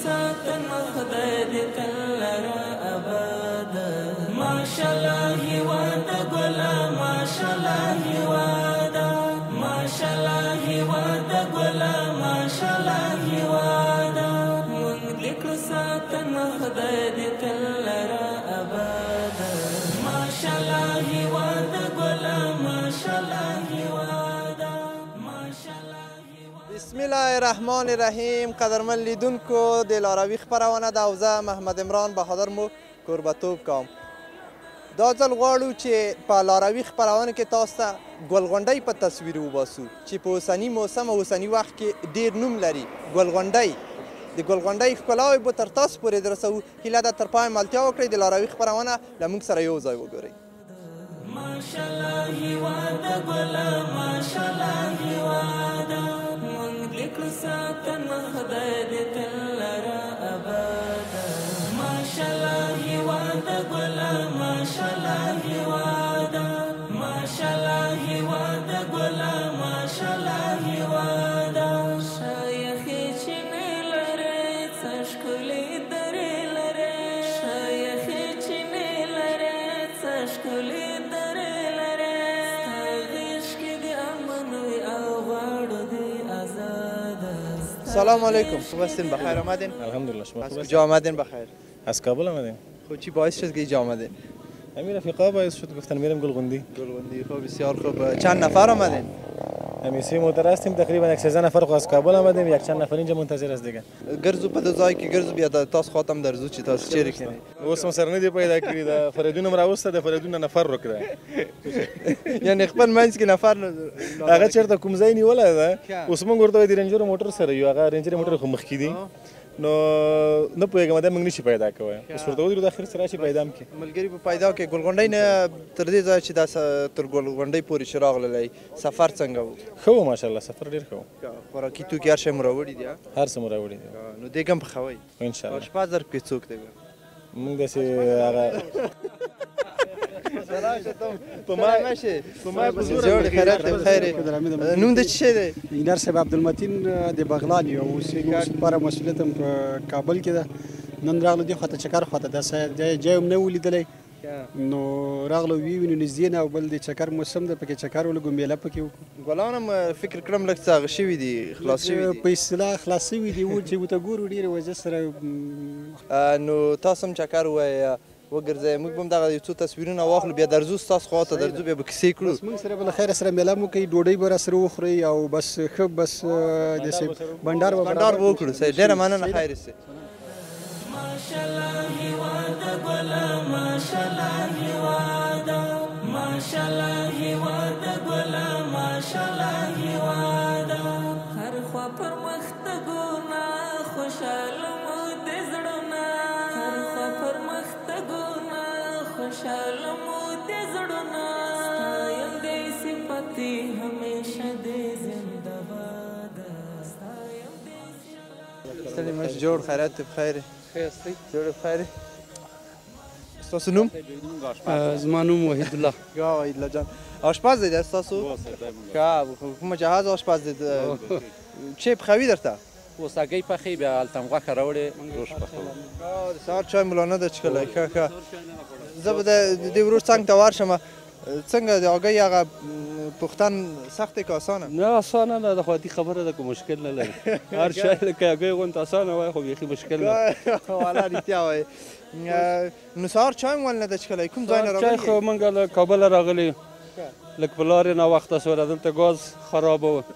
ساتنه خدای دې تل لره اباد ماشاءالله هیواد ګله ماشاءالله هیواده ماشاءالله هیواد ګله ماشاءالله هیواده موږ دې کړو ساتنه خدای دې تل لره اباد ماشاءالله هیواد ګله ماشاءالله هیواده ماشاءالله بسم الله الرحمن الرحیم. قدرمن لیدونکو د لاروي خپرونه ده او زه محمد عمران بهادر مو کوربتوب کوم. دا ځل غواړو چې په لاروي خپرونه کې تاسو ته ګلغونډۍ په تصویر وباسو چې په اوسني موسم او اوسني وخت کې ډېر نوم لري. ګلغونډۍ د ګلغونډۍ ښکلاوې به تر تاسو پورې درسوو. هیله ده تر پایه ملتیا وکړئ. د لاروي خپرونه له موږ سره یو ځای وګورئ. ماشاءالله هیواده ګله ماشاءالله هیواده موږ دې کړو ساتنه خدای دې تل لره اباده ماشاءالله هیواده ګله ماشاءالله هیواده ماشاءالله هیواده ګله ماشاءالله هیواده شایخې چینې لرې څه ښکلې درې لرې شایخې چینې لرې څه ښکلې سلام علیکم. خوب هستین؟ بخیر آمدین؟ الحمدلله. شما خوب از کجا آمدین؟ بخیر. از کابل آمدیم. خب چی باعث شد که اینجا آمدین؟ همین رفیقا باعث شد گفتن میرم گلغوندی. گلغوندی. خب بسیار خوب. چند نفر آمدین؟ همین 3 موتر هستیم، تقریبا 113 نفر از کابل آمدیم، یک چند نفر اینجا منتظر است دیگه. گرزو په ځای کې ګرزو بیا تاسو خاطم درزو چې تاسو چیرې کینی. اوس هم سره نه دی پیدا کړی دا فریدون راوسته د فریدون نفر وکړه. یعنی خپل منځ کې نفر هغه چیرته کوم ځای نیولای ده. اوس موږ ورته د رنجر موټر سره یو هغه رنجر موټر خو مخ کې دی. نو نه پوهېږم دا موږ نشي پیدا کوی. اوس ورته ودرېږو د اخر سره چې پیدا هم کړي. ملګري به پیدا کړي. ګلغونډۍ نه تر دې ځایه چې دا تر ګلغونډۍ پورې چې راغللی سفر څنګه و؟ ښه و ماشاءالله. سفر ډېر ښه و. خوراکي توکي هر شی مو راوړي دي؟ هر څه مو راوړي دي. نو دیګ هم پخوئ؟ انشاءالله. شپه در کې څوک دی؟ موږ داسې هغه نوم د څه شی دی؟ انجینر صاحب عبدالمتین د بغلان یو اوس لپاره مسؤلیت هم په کابل کې ده. نن راغلو دې خواته چکر خواته دا ځای هم نه و لیدلی نو راغلو وینو نږدې نه او بل د چکر موسم ده پکې چکر ولګو میله پکې وکړو. ګلان هم فکر کړم لږ څه هغه شوي دي خلاص شوي دي په اصطلاح خلاص شوي دي چې ورته ګورو ډېرې وجه سره. نو تاسو هم چکر ووایه وګرځئ. موږ به هم دغه یو څو تصویرونه واخلو بیا درځو ستاسو خواته درځو بیا به کیسې کړو. بس موږ سره به له خیره سره میله مو کوي ډوډۍ به راسره وخورئ او بس ښه بس داسې بنډار به وکړو. صحیح. ډېره مننه. خیر سي. ماشاءالله هیواده ګله ماشاءالله هیواده ماشاءالله هیواده ګله ماشاءالله هیواده هر خوا پرمختګونه خوشحاله مو د زړونه هر خوا پرمختګونه خوشحاله مو د زړونه ستایم دې صفتي همیشه دې زنده باد ستایم دې ستړي مشې. جوړ خیریت دې بخیر یې؟ جوړ بخیر. ستاسو نوم؟ زما نوم وحید الله. یا وحید الله جان. آشپز دی ستاسو؟ ښه. کومه جهاز آشپز دی؟ چی پخوي درته؟ اوساګۍ پخوي بیا هلته هم غوښه راوړې روش پخوو. د سهار چای مو لا نه ده څښلی. ښه ښه. زه به د دې ورور څنګ ته ورشم. څنګه د هګۍ هغه پختن سخت دی که اسانه؟ نه اسانه نه ده خو دې خبره ده که مشکل نه لري. هر شی لکه هګۍ غوندې اسانه وایي خو بیخي مشکل نه. والا رښتیا وایي. نو سهار چای مو ولې نه ده څښلی؟ کوم ځای نه راغلي؟ چای خو موږ له کابله راغلي لږ په لارې ناوخته شوله. دلته ګاز خرابه وه.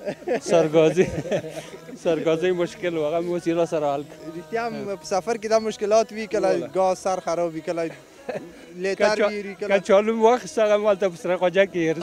سرګازۍ مشکل و هغه مې اوس یې راسره حل کړ. رښتیا هم په سفر کې دا مشکلات وي. کله ګاز سر خراب وي کله لیتر وي کله کچالو مې واخیست هغه مې هلته په سره خواجه کې هېر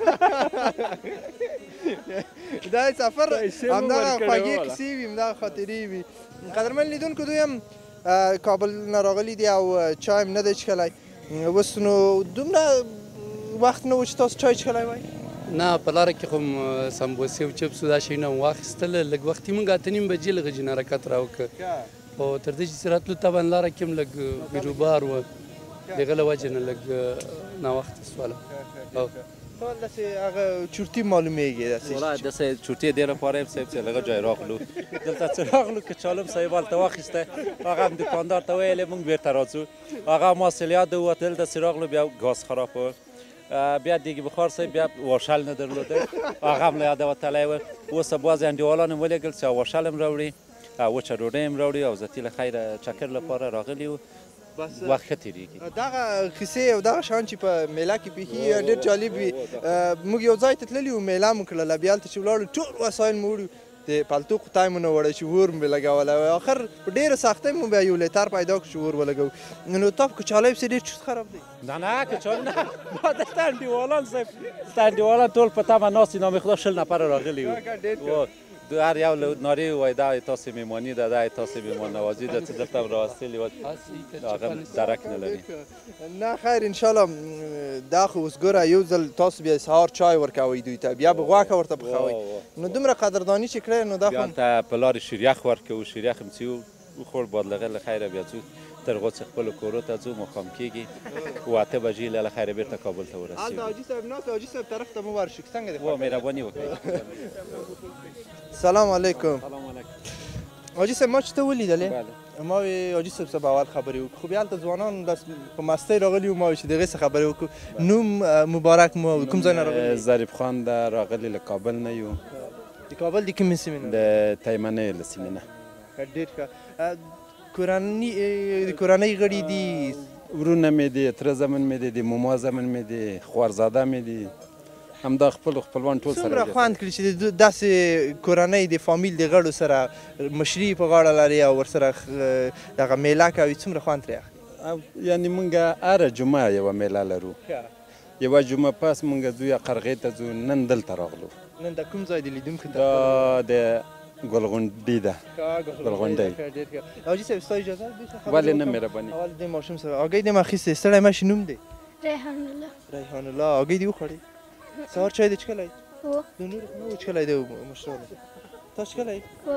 دا سفر همدغه خوږې کیسې وي همدغه خاطرې وي. قدرمن لیدونکو دوی هم کابل نه راغلي دي او چای هم نه دی څښلی. اوس نو دومره وخت نه و چې تاسو چای څښلی وای؟ نه په لاره کې خو م سمبوسې او چپس دا شیونه مو واخیستل. لږ وختي موږ 8:30 بجې لږ جن حرکت راوکړ او تر دې چې راتلو طبعا لاره کې هم لږ بیروبار و د هغه له وجې نه لږ ناوخته شوله. ته داسې هغه چورتي معلومیږي والله داسې چورتي دې لپاره یم صاحب چې لږه جای راغلو دلته چې راغلو کچالم صاحب هلته واخیسته هغه هم دوکاندار ته ویلې موږ بیرته راځو هغه ماسلیات د ووت دلته چې راغلو بیا ګاز خراب و بیا دیګ بخار صاحب بیا واشل نه درلوده هغه هم له یاده وتلی و اوس بعضې انډیوالان مې ولیږل چې واشل هم راوړي وچه ډوډۍ هم راوړي او زه له خیره چکر لپاره راغلي وو وخت ښه تېرېږي دغه کیسې او دغه شیان چې په میله کې پیښي ډېر جالب وي موږ یو ځای ته تللي وو میله مو کړله بیا هلته چې ولاړو ټول وسایل مو وړي د پلتو قطای مو نه وړی چې اور مې لګولی آخر په ډېره سختۍ مو بیا یو لیتر پیدا کړو چې اور ولګوو نو تا په کچالۍ پسې ډېر چوست خراب دی نه کچالو نه ما دلته انډیوالان صاحب دلته انډیوالان ټول په تمه ناست دي نامې خدا 20 نفره راغلي وو هر یو له نارې ووایي دا تاسې مېماني ده دا تاسې مېمان نوازي ده چې دلته هم راوستلي وو هغه درک نه لري نه خیر انشاءالله دا خو اوس ګوره یو ځل تاسو بیا سهار چای ورکوئ دوی ته بیا به غوښه ورته پخوئ نو دومره قدرداني چې کړی نو دا خو هلته په لارې شیریخ ورکوو شیریخ هم څښو وخوړ بادلغه له خیره بیا ځو تر غوڅ خپلو کورو ته ځو مقام کېږي و 8 بجې له خیره بیرته کابل ته ورسېږو هلته حاجي صاحب ناست حاجي صاحب طرف ته مو ورشو څنګه دی مهرباني وکړئ سلام علیکم حاجي صاحب ما چې ته ولیدلې ما وی حاجي صاحب سره اول خبرې وکړو خو بیا هلته ځوانان داس په مستۍ راغلي وو ما وی چې د هغې څه خبرې وکړو نوم مبارک مو کوم ځای نه راغلي ظریف خان ده راغلي له کابل نه یو د کابل د کومې سیمې نه د تیمنۍ له سیمې نه ډېر ښه کورنۍ غړي دي ورونه مې دي تره زمن مې دي د موما زمن مې دي خوارزاده مې دي همدا خپلوان ټول سره څومره خوند کړي چې داسې کورنۍ د فامیل د غړو سره مشري په غاړه لري او ورسره دغه میله کوي څومره خوند ترې اخلي یعنې موږ هره جمعه یوه میله لرو یوه جمعه پس موږ ځو یا قرغې ته ځو نن دلته راغلو نن د کوم ځای د لیدونکو دا د ګلغونډۍ ده ګلغونډۍ حاجي صاحب ستا اجازه ولې نه مهرباني اول د ماشوم سره هګۍ دې مې اخیستې ستړی مه شي نوم دی ریحان الله ریحان الله هګۍ دې وخوړې سهار چای دې څښلی د نورو خو نه و څښلی دی مشرانو تا څښلی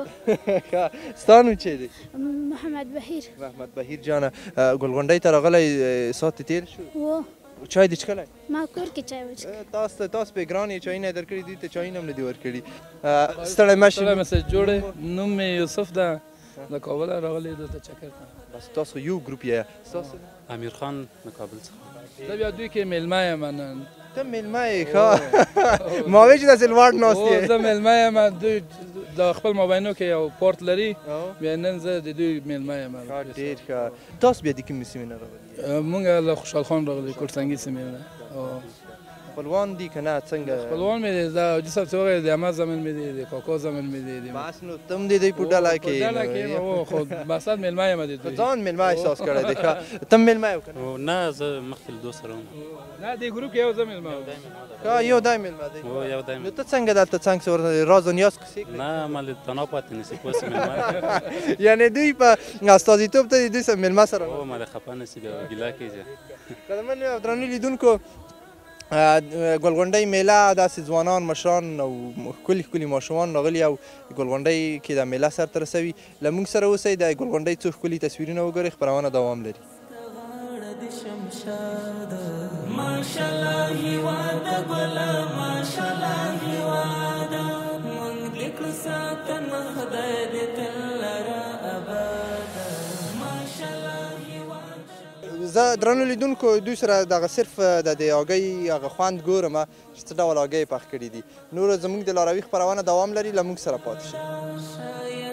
ښه ستا نوم چې دی محمد بهیر محمد بهیر جانه ګلغونډۍ ته راغلی ساعت تېر شو چای دې څښلی ما کور کې چای وڅښه تاسو پې ګران یې چایونه یې درکړي دوی ته چایونه هم نه دي ورکړي ستړی مه شي مسج جوړې نوم مې یوسف ده د کابل راغلی دلته چکر ته بس تاسو یو ګروپ یې ستاسو امیر خان د کابل څخه زه بیا دوی کې میلمه یم نن ته میلمه یې ښه ما وایي چې داسې لوړ ناست یې زه میلمه یم دوی د خپل مابینو کې یو پورت لري بیا نن زه د دوی میلمه یم ډېر ښه تاسو بیا د کومې سیمې نه راغلي مونږ له خوشحال خان راغلي کوټسنګي سیمې نه خپلوان دي که نه څنګه خپلوان مې دي دا حاجي صاحب چې وغیرې د عمه زمن مې دي د کاکا زمن مې دي بس نو ته هم د دوی په ډله کې ډله کې خو مقصد میلمه یم د دوی ځان میلمه احساس کړی دی ښه ته هم میلمه یې که نه زه مخکې له دوست سره وم نه دې ګروپ کې یو زه میلمه ښه یو دی میلمه دی یو دی نو ته څنګه دلته څنګ څه راز و نیاز کیسې کوي نه ما له تنها پاتې نشي پوه سې میلمه یعنې دوی په استازیتوب ته د دوی سره میلمه سره او ما له خفه نشي بیا ګیله کېږي قدرمن او درنو لیدونکو ګلغونډۍ میله داسې ځوانان مشران او ښکلي ښکلي ماشومان راغلي او ګلغونډۍ کې د میله سرته رسوي له موږ سره اوسئ د ګلغونډۍ څو ښکلي تصویرونه وګورئ خپرونه دوام لري ماشاءالله هیواد ګله ماشاءالله هیواد موږ دې کړو ساتنه خدای دې تل لره اباد ماشاءالله هیواد زه درنو لیدونکو دوی سره دغه صرف د هګۍ هغه خوند ګورم چې څه ډول هګۍ پخ کړي دي نور زموږ د لاروي خپرونه دوام لري له موږ سره پاتې شئ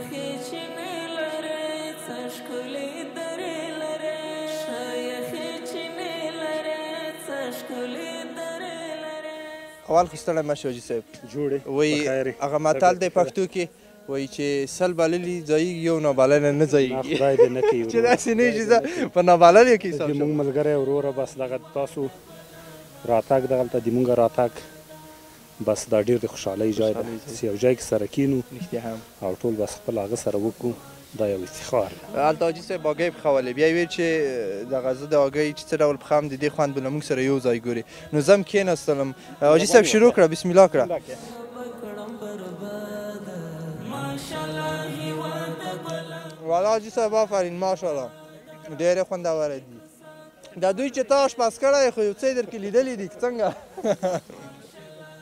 اول خو ستړی مه شي حاجي صاحب وایي هغه متل دی پښتو کې وایي چې سل بللي ځایږي یو نابللی نه ځایږي خدای دې نه کوي چې داسې نه وي چې زه په نابللیو کې حساب زموږ ملګری وروره بس دغه تاسو راتګ دغلته د مونږ راتګ بس دا ډېر د خوشحالۍ ځای ده چې یو ځای کې سره کینو او ټول بس خپل هغه سره وکړو دا یو افتخار ده هلته حاجي صاحب هګۍ پخولې بیا یې ویل چې دغه زه د هګۍ چې څه ډول پخوم د دې خوند به له موږ سره یو ځای ګوري نو زه هم کېناستلم حاجي صاحب شروع کړه بسم الله کړه والا حاجي صاحب آفرین ماشاءالله ډېرې خوندوره دي دا دوی چې تا اشپز کړی خو یو څه یې درکې لیدلي دي که څنګه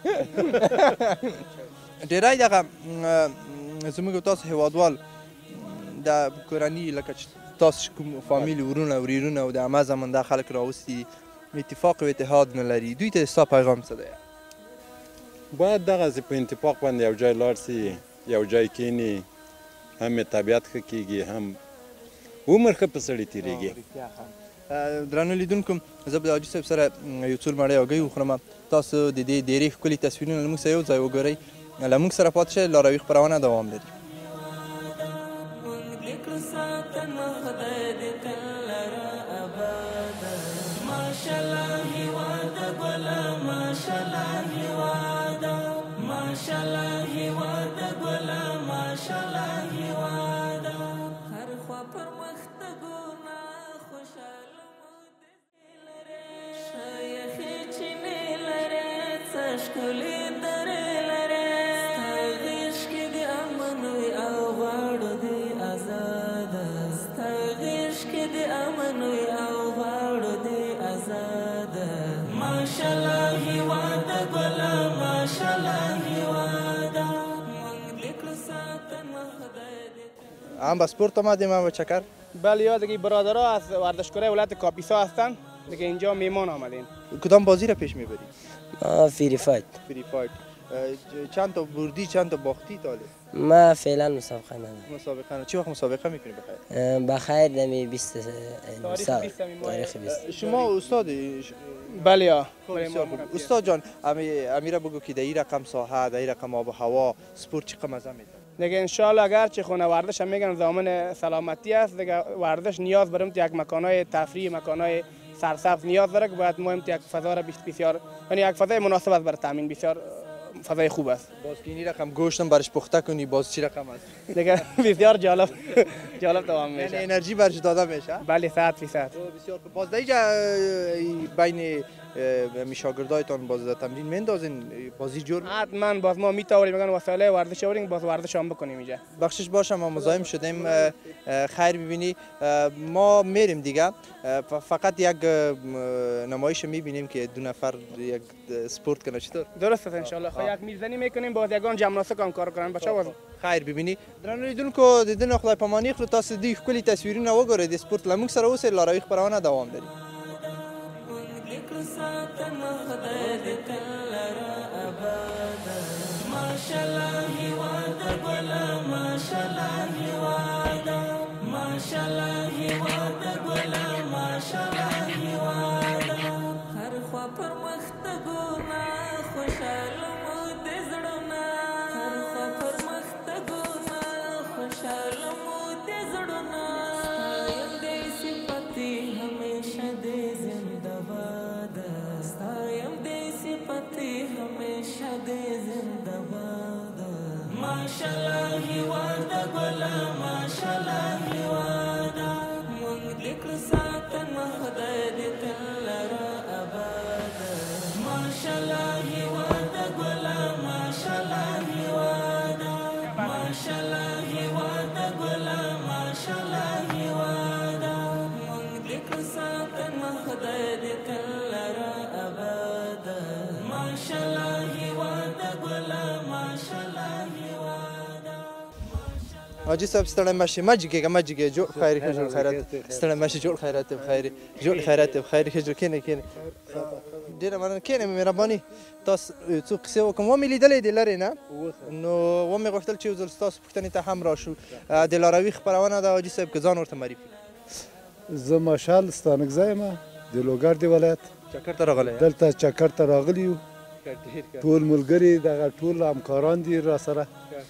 ډېری دغه زموږ تاسو هېوادوال د کورني لکه چې تاسو کوم فامیل ورونه ورېرونه او د عمه زمن دا خلک راوستي دي اتفاق و اتحاد نه لري دوی ته ستا پیغام څه دی باید دغسې په اتفاق باندې یو ځای لاړ سي یو ځای کښېني هم یې طبیعت ښه کېږي هم عمر ښه په سړي تېرېږي درنو لیدونکو زه به د حاجي صاحب سره یو څو مړۍ هګۍ وخورم تاسو د دې ډېرې ښکلي تصویرونه له موږ سره یو ځای وګورئ له موږ سره پاتې شئ لاروي خپرونه دوام لري هم به سپورت آمدیم هم به چکر بله یادگی برادرها از ورزشکاره ولایت کاپیسا هستن دیگه اینجا میمان آمدین کدام بازی را پیش میبری؟ فری فایت چند تا بردی چند تا باختی تاله؟ ما فعلا مسابقه ندارم مسابقه نه چی وقت مسابقه میکنی بخیر؟ بخیر دمی 20 تاریخ 20 شما استادی؟ بله یا استاد جان امیره بگو که در این رقم ساحه در این رقم آب و هوا سپورت چی مزه میده؟ دیگه انشالله اگر چه خونه ورزش هم میگن ضامن سلامتی است دیگه ورزش نیاز برم یک مکانهای تفریح مکانهای سرسبز نیاز داره که باید مهم یک فضا را بسیار یعنی یک فضای مناسب است برای تامین بسیار فضای خوب است باز که این رقم گوشتم برش پخته کنی باز چی رقم است دیگه بسیار جالب دوام میشه یعنی انرژی برش داده میشه بله 100% بسیار باز دیگه بین شاگردایتان باز تمرین میندازین بازی جور حتما باز ما میتاوریم میگن وسایل ورزش آوریم باز ورزش هم بکنیم اینجا بخشش باشه ما مزاحم شدیم خیر ببینی ما میریم دیگه فقط یک نمایش میبینیم که دو نفر یک سپورت کنه چطور درست است ان شاء الله خو یک میزنی میکنیم باز یگان جمناستیک هم کار کنن بچا باز خیر ببینی درنو لیدونکو دیدن خدای پامانی خو تاسو دی کلی تصویرونه وګورئ د سپورت لمک سره اوسه لاروي خبرونه دوام لري حاجی صاحب ستړی مشه مجګه جوړ خیر جوړ خیرات ستړی مشه جوړ خیرات بخیر جوړ خیرات بخیر جوړ کینه ډیره مننه کینه مهرباني تاسو څو قصې وکم و مې لیدلې دي لري نه نو و مې غوښتل چې وزل تاسو پښتنې ته هم راشو د لاروي خبرونه د حاجي صاحب ځان ورته معرفي زه مشال ستانکزی یم د لوګر دی ولایت چکر ته راغلی دلته چکر ته راغلی یو ټول ملګري دغه ټول همکاران دي را سره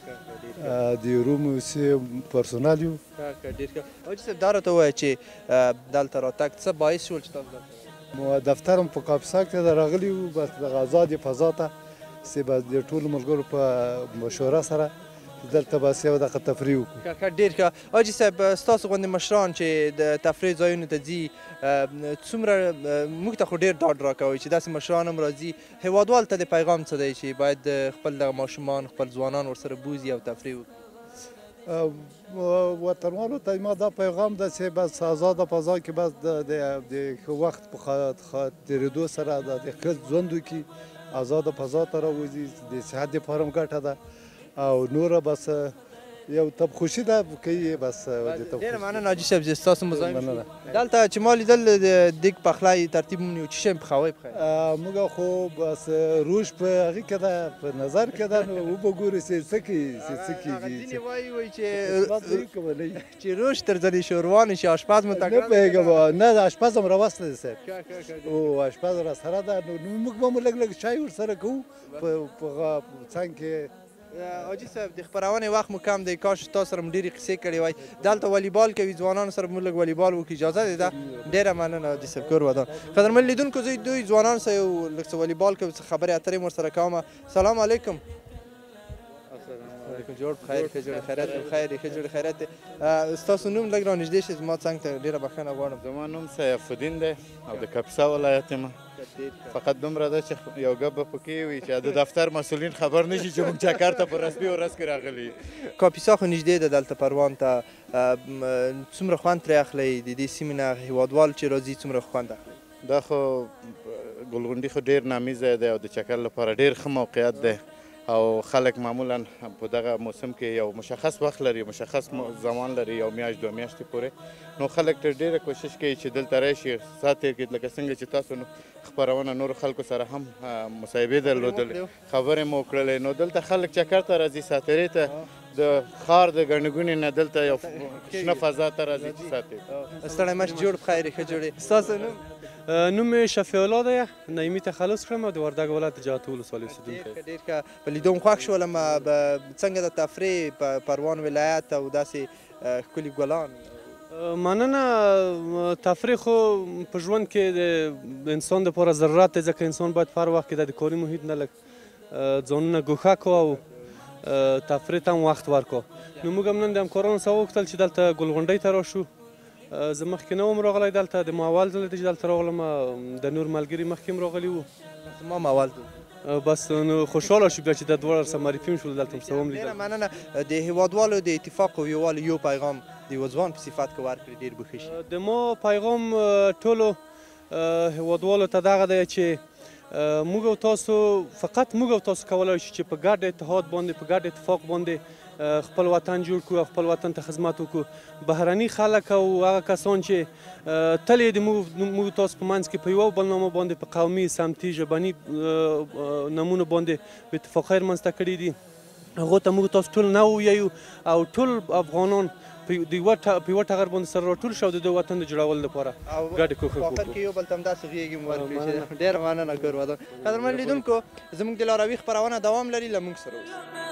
د روم سي پرسونال یو حاجي صاحب دا راته ووایه چې دلته راتګ څه باعث شول چې تاسو دفترم په کاپیسا کې راغلی یو بس دغه آزادې فضا ته چې بس د ټولو ملګرو په مشوره سره دلته بس یو دغه تفریح وکړو ډېر ښه حاجي صاحب ستاسو غوندې مشران چې د تفریح ځایونو ته ځي څومره موږ ته خو ډېر ډاډ راکوئ چې داسې مشران هم راځي هېوادوال ته د پیغام څه دی چې باید خپل دغه ماشومان خپل ځوانان ورسره بوځي او تفریح وکړي وطنوالو ته ما دا پیغام ده چې بس آزاده فضا کې بس د ښه وخت په تېرېدو سره د ښه ژوند وکړي آزاد فضا ته راوځي د صحت دپاره هم ګټه ده او نوره بس یو تبخوشي ده کوي بس ډېره مننه حاجي صاحب زه ستاسو مزاحم شوم دلته چې ما لیدل د دیګ پخلی ترتیب مو ونیو څه شی پخوئ موږ خو بس روش په هغې کې ده په نظر کې ده نو وبګورو چې څه کوي څه کېږي ځینې وایي چې روش تر ځلې شوروا نه شي اشپز مو نه پوهېږم نه د اشپز هم راوستی دی صاحب او اشپز راسره ده نو موږ به مو لږ لږ چای ورسره کوو په څنګ کې حاجي صاحب د خپرونې وخت مو کم دی کاش تاسو سره م ډېرې قصې کړې وای دلته والیبال کوي ځوانانو سره موږ لږ والیبال وکړو اجازه دی ده ډېره مننه حاجي صاحب کور ودان قدرمن لیدونکو زه دوی ځوانانو سره یو لږ څه والیبال کوي څه خبرې اترې مو ورسره کوم سلام علیکم علیکم جوړ بخیر ښه جوړ خیریت بخیر ښه جوړ خیریت ستاسو نوم لږ رانږدې شي زما څنګ ته ډېره بښنه غواړم زما نوم سیف الدین دی او د کاپیسا ولایت یم فقط دومره ده چې یو ګپ به پکې وي چې د دفتر مسؤلین خبر نه شي چې موږ چکر ته په رسمي ورځ کې راغلي کاپیسا خو نږدې ده دلته پروان ته څومره خوند ترې اخلئ د دې سیمې نه هېوادوال چې راځي څومره خوند اخلي دا خو ګلغونډي خو ډېر نامي ځای دی او د چکر لپاره ډېر ښه موقعیت دی او خلک معمولا په دغه موسم کې یو مشخص وخت لري مشخص زمان لري یو میاشت 2 میاشتې پورې نو خلک تر ډېره کوشش کوي چې دلته راشي ساعت تېر کړي لکه څنګه چې تاسو خپرونه نورو خلکو سره هم مصاحبې درلودلې خبرې مو وکړلې نو دلته خلک چکر ته راځي ساتیرې ته د ښار د ګڼې ګوڼې نه دلته یو شنه فضا ته راځي چې ساتي ستړی مه جوړ بخیر ښه جوړې ستاسو نوم نوم مې شفیع الله دی نعیمي تخلص کړم او د وردګ ولایت د جهات ولسوالۍ اوسېدونکی ډېر ښه په لیدو م خوښ شولم څنګه د تفریح په پروان ولایت او داسې ښکلي ګلان مننه تفریح خو په ژوند کې د انسان دپاره ضرورت دی ځکه انسان باید په هر وخت کې د کاري محیط نه لږ ځانونه ګوښه کړو او تفریح ته هم وخت ورکړو نو موږ هم نن د همکارانو سره وغوښتل چې دلته ګلغونډۍ ته راشو زه مخکې نه وم راغلی دلته د ما اول ځل دی چې دلته راغلم د نور ملګري مخکې هم راغلي وو زما هم اول ځل بس نو خوشحاله شو بیا چې دا دواړه سره معرفي هم شول دلته هم څه هم لیدل ډېره مننه د هېوادوالو د اتفاق او یووالي یو پیغام د یوه ځوان په صفت کې ورکړي ډېر به ښه شي د ما پیغام ټولو هېوادوالو ته دغه دی چې موږ او تاسو فقط موږ او تاسو کولی شو چې په ګډ اتحاد باندې په ګډ اتفاق باندې خپل وطن جوړ کړو او خپل وطن ته خدمت وکړو بهرني خلک او هغه کسان چې تل یې د موږ تاسو په منځ کې په یوه بل نامه باندې په قومي سمتي ژبني نومونو باندې بې اتفاقۍ رامنځته کړي دي هغو ته موږ تاسو ټول نه ووایو او ټول افغانان په یوه ټغر باندې سره راټول شو د وطن د جوړولو لپاره ګډې کوښښ وکړو په اخر کې یو بل ته همداسې غېږې مو ورکړي ډېره مننه کور ودان قدرمن لیدونکو زموږ د لاروي خپرونه دوام لري له موږ سره اوسئ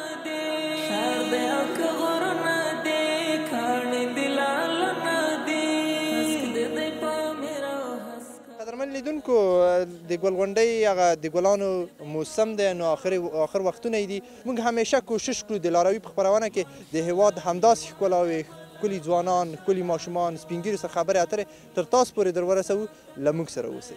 قدرمن لیدونکو د ګلغونډۍ هغه د ګلانو موسم دی نو آخر وختونه دي موږ همیشه کوشش کړو د لاروي په خپرونه کې د هېواد همداسې ښکلاوې ښکلي ځوانان ښکلي ماشومان سپین ږیرو سره خبرې اترې تر تاسو پورې در ورسوو له موږ سره اوسئ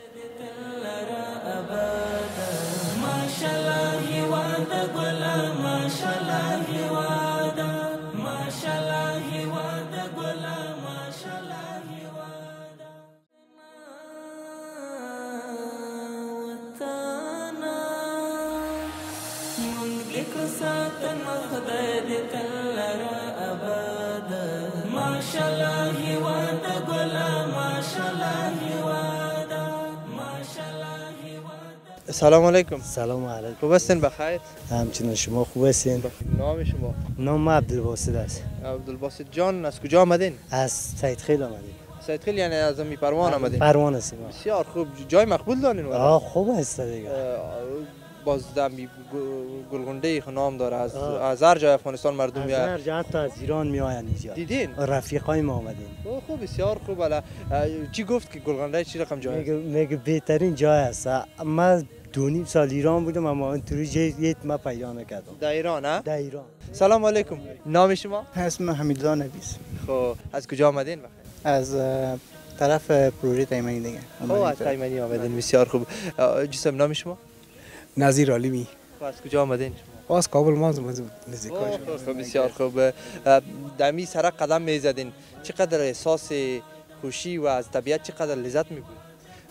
سلام علیکم. سلام علیکم. خوب هستین بخیر؟ همچنین شما خوب هستین؟ نام شما؟ نام عبدالباسط است. عبدالباسط جان از کجا آمدین؟ از سیدخیل آمدیم. سیدخیل یعنی از می پروان آمدین؟ پروان هستیم. بسیار خوب. جای مقبول دارین؟ خوب است دیگه. باز دمی گلغونډۍ نام داره از هر جای افغانستان مردم میاد. از هر جای حتی از ایران میآیند اینجا. دیدین؟ رفیقای ما آمدین. خوب بسیار خوب. حالا چی گفت که گلغونډۍ چی رقم جای است؟ میگه بهترین جای است. ما 2.5 سال ایران بودم اما اینطوری جای ما پیدا نکردم. در ایران ها؟ در ایران. سلام علیکم. نام شما؟ اسم حمیدرضا نویس. خب از کجا آمدین؟ از طرف پروژه تایمنی دیگه. از تایمنی آمدین. بسیار خوب. جسم نام شما؟ نظیر علیمی. از کجا آمدین؟ از کابل ما نزدیکای شما. بسیار خوب. دمی سر قدم میزدین چقدر احساس خوشی و از طبیعت چقدر لذت میبرید؟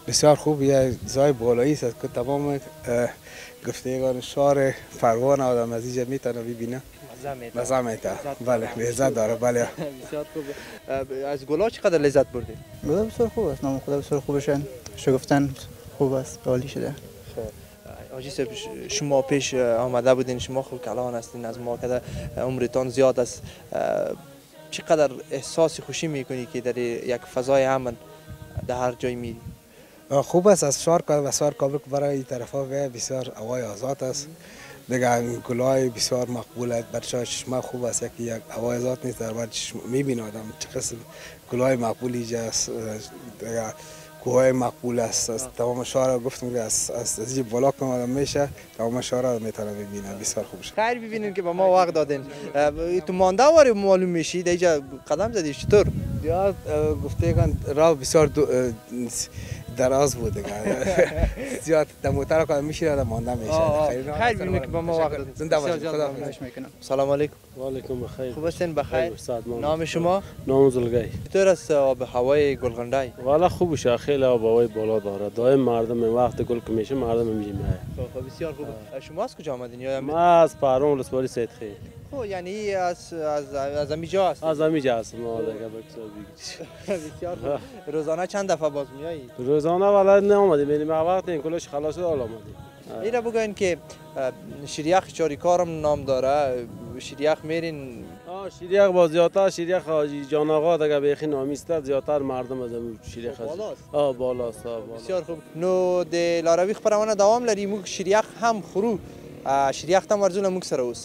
بسیار خوب، یه جای بالایی است که تمام گفتگان شهر پروان آدم از اینجا میتونه ببینه. مزه میده. بله لذت داره. بله بسیار خوب. از گل‌ها چقدر لذت بردید؟ گل‌ها بسیار خوب است، نام خدا بسیار خوبشن، شگفتن خوب است، عالی شده. حاجی صاحب شما پیش آمده بودین، شما خب کلان هستین، از ما که عمرتان زیاد است، چقدر احساس خوشی میکنی که در یک فضای امن در هر جای میری؟ خوب است. از شهر کابل برای این طرفا بسیار هوای آزاد است دیگه. گلای بسیار مقبول است، بچه‌ها چشمه خوب است، یک هوای آزاد نیست، در بعد میبینه آدم چه قسم گلای مقبول اینجا است دیگه. کوههای مقبول است، تمام شهر گفتم که از اینجا بالا که آدم میشه تمام شهر میتونه ببینه. بسیار خوب شد. خیر ببینین که به ما وقت دادین. تو مانده واری معلوم میشی اینجا قدم زدی چطور؟ یا گفته کن راه بسیار دراز بود دیگه. زیاد دموتر که میشه آدم مانده میشه. خیر ببینین که به ما وقت دادین. زنده باشید. خدا میکنم. سلام علیکم. و علیکم بخیر. خوب هستین؟ بخیر. نام شما؟ نام زلگی. چطور است آب هوای گلغنده؟ والا خوب شه، خیلی آب هوای بالا داره. دائم مردم وقت گل که میشه مردم میجه میه. خب بسیار خوب. شما از کجا آمدین؟ یا ما از پروان ولسوالی سید خیل. خب یعنی از امیجا هست؟ از امیجا هست ما دیگه بسیار بسیار خوب. روزانه چند دفعه باز میایی؟ روزانه والا نمی‌آمدیم، یعنی ما وقت این کلش خلاص شد حالا آمدیم. اینا بگوین که شریخ چاریکارم نام داره، شریخ میرین؟ شریخ با زیادتر شریخ حاجی جان آقا دیگه بیخی نامیسته، زیادتر مردم از شریخ هست. بالاست. بسیار خوب. نو د لاروی خبرونه دوام لري، موږ شریخ هم خورو، شریخ ته ورزونه موږ سره اوسئ.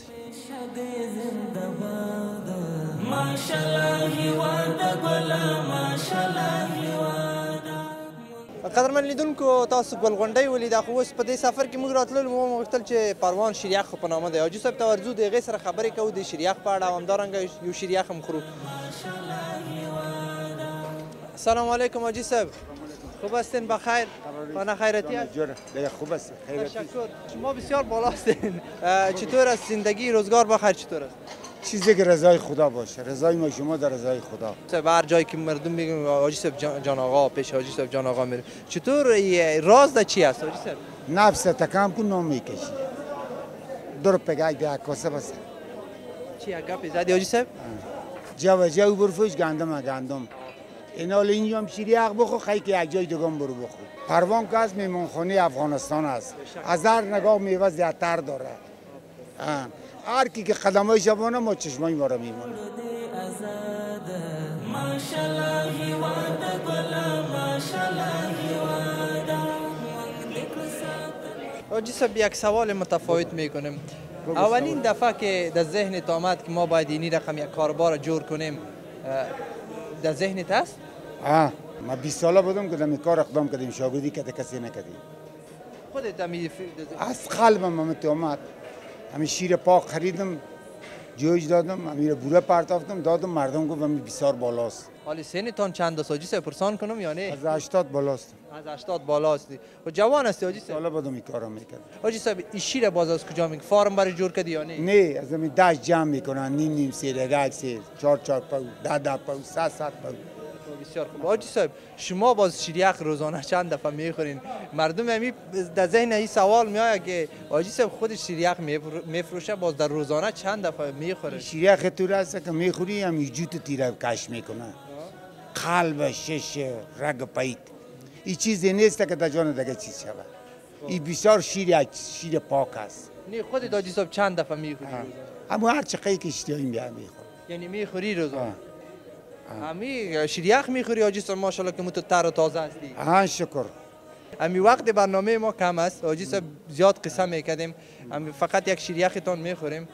قدرمن لیدونکو تاسو ګلغونډۍ ولیده، خو اوس په دې سفر کې موږ راتللو، مو غوښتل چې پروان شریخ په نامه دی. حاجي صاحب ته ورځو، د هغې سره خبرې کوو د شریخ په اړه، او همدارنګه یو شریخ هم خورو. السلام علیکم حاجی صاحب. خوب هستین؟ بخیر؟ خانه خیرتی هست؟ خوب است. تشکر. شما بسیار بالا هستین. چطور است زندگی، روزگار بخیر چطور است؟ چیزی که رضای خدا باشه، رضای ما شما در رضای خدا. هر جایی که مردم میگن حاجی صاحب جان آقا، پیش حاجی صاحب جان آقا میره، چطور راز ده چی است حاجی صاحب؟ نفس تکام کن نام میکشی. دور پگای بیا کاسه بس. چی گپ زدی حاجی صاحب؟ جو برفوش گندم. اینا اینجا هم شریخ بخو، خیلی که یک جای دیگه برو بخو. پروان که از میمانخانه افغانستان است. از هر نگاه میوه زیادتر داره. هر کی که قدمای شبانه ما چشمای ما را میمونه. حاجی صاحب یک سوال متفاوت میکنیم. اولین دفعه که در ذهنت آمد که ما باید این رقم یک کاربار جور کنیم، در ذهنت هست؟ ما 20 ساله بودم که در کار اقدام کردیم، شاگردی که کسی نکردیم. خودت از قلبم آمد. همین شیر پاک خریدم، جوش دادم، همین بوره پرتافتم دادم، مردم گفت همین بسیار بالاست. حالی سنتان چند است حاجی صاحب، پرسان کنم یا نه؟ از 80 بالاست. از 80 بالاست. و جوان هستی حاجی صاحب؟ ساله بودم این کارو میکردم. حاجی صاحب این شیر باز از کجا میگی؟ فارم برای جور کردی یا نه؟ نه، از همین دشت جمع میکنن، نیم سیر، یک سیر، 4 پاو، 10 پاو، 100 پاو. بسیار خوب. حاجی صاحب شما باز شریخ روزانه چند دفعه میخورین؟ مردم همی در ذهن این سوال میآید که حاجی صاحب خودش شریخ میفروشه، باز در روزانه چند دفعه میخوره؟ شریخ تو راست که میخوری هم وجود تیره کش میکنه. قلب، شش، رگ پیت. این چیزی نیست که در جان دیگه چیز شود. این بسیار شیر پاک است. نه خودت حاجی صاحب چند دفعه میخوری؟ اما هر چقدر که اشتیایی میخوری. یعنی میخوری روزانه؟ امی شریخ میخوری حاجی صاحب؟ ماشاءالله که متو تر و تازه هستی. شکر. امی وقت برنامه ما کم است حاجی صاحب، زیاد قصه میکردیم، امی فقط یک شریختان میخوریم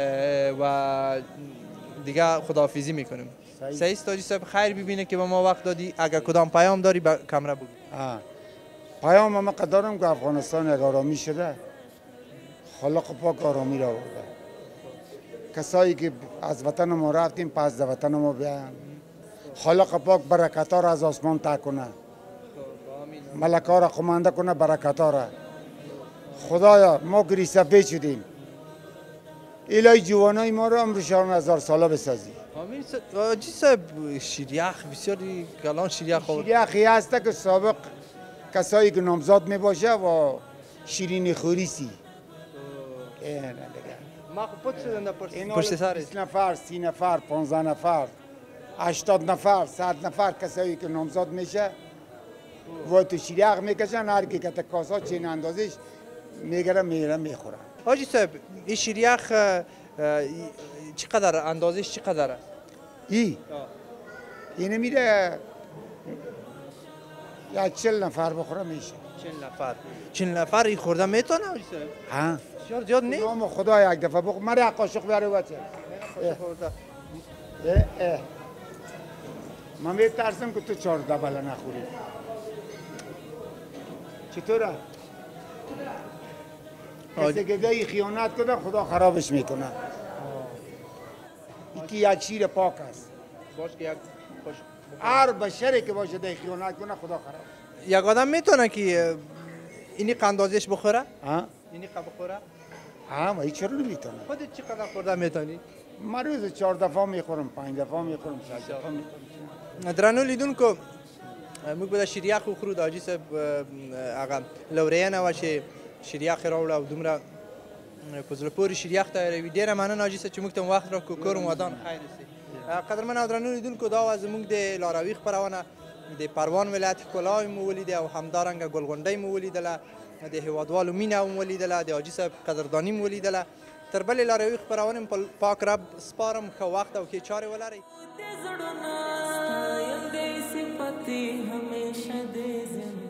و دیگه خداحافظی میکنیم. صحیح است حاجی صاحب؟ خیر ببینه که به ما وقت دادی. اگر کدام پیام داری به کامera بگو. پیام ما قدرم که افغانستان یک آرامی شده، خالق پاک آرامی را آورده. کسایی که از وطن ما رفتیم پس در وطن ما بیان، خالق پاک برکت‌ها را از آسمان تا کنه، ملک‌ها را خمانده کنه، برکت‌ها را. خدایا ما گری سفید شدیم، الهی جوانای ما را عمرشان 1000 ساله بسازی. آمین. حاجی صاحب شریخ بسیاری کلان شریخ شریخی هست که سابق کسایی که نامزاد می باشه و شیرینی خوری سی اینه دیگه. ما خب پت شدم در اینا پشت سر 20 نفر 30 نفر 15 نفر 80 نفر 100 نفر کسایی که نامزاد میشه و تو شیریخ میکشن، هر کی که کاسا چین اندازش میگیره میخوره. حاجی صاحب این شیریخ چقدر اندازش چقدر است؟ اینه میره یا 40 نفر بخوره میشه. 40 نفر این خورده میتونه حاجی صاحب؟ ها زیاد نیست؟ نام خدا یک دفعه بخور. من یک قاشق بیاره بچه. من میترسم که تو 14 بله نخوری. چطوره؟ کسی که گهی خیانت کنه خدا خرابش میکنه. یکی یک شیر پاک است. باش که یک خوش هر بشری که باشه ده خیانت کنه خدا خرابش. یک آدم میتونه که اینی اندازش بخوره؟ اینی بخوره؟ ولی چرا نمیتونه؟ خودت چقدر خورده میتونی؟ من روز 4 دفعه میخورم، 5 دفعه میخورم، 6 دفعه میخورم. درنو لیدون که موږ به د شیریخ وخورو د حاجي صاحب هغه لورینه وه چې شیریخ یې راوړه او دومره په زړه پورې شیریخ تیاروي. ډېره مننه حاجي صاحب چې موږ ته مو وخت راکړو. کور مو ودان خیر اوسئ. قدرمنو او درنو لیدونکو دا وه زموږ د لاروي خپرونه. د پروان ولایت ښکلاوې مو ولیدې او همدارنګه ګلغونډۍ مو ولیدله، د هیوادوالو مینه مو ولیدله، د حاجي صاحب قدرداني مو ولیدله. تر بلې لاروي خپرونې په پاک رب سپارم. ښه وخت او ښې چارې ولرئ. हमेशा दे जिंदगी